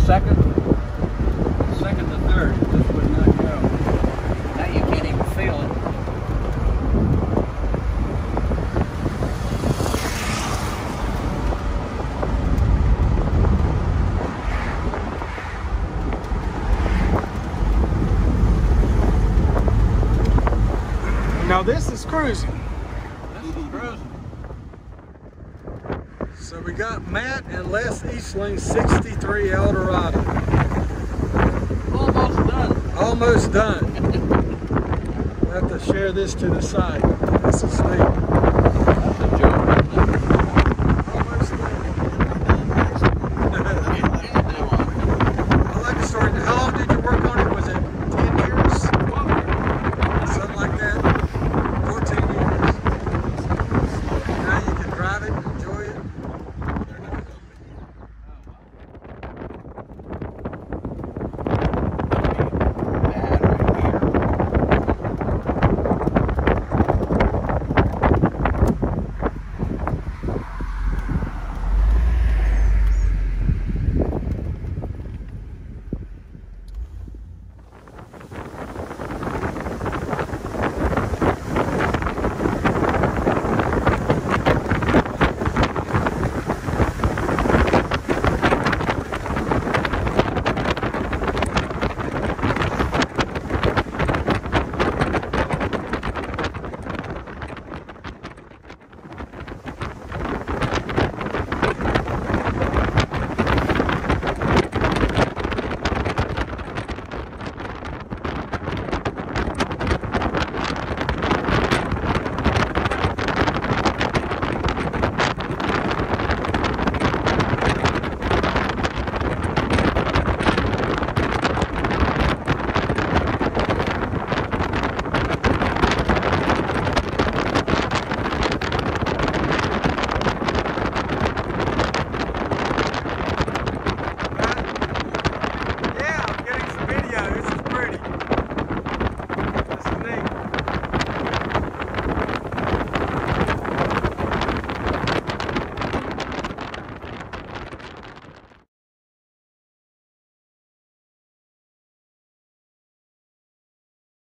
second? Second to third, this would not go. Now you can't even feel it. Now this is cruising. This is cruising. So we got Matt and Les Eastling 63 Eldorado. Almost done. Almost done. We'll have to share this to the site. This is neat.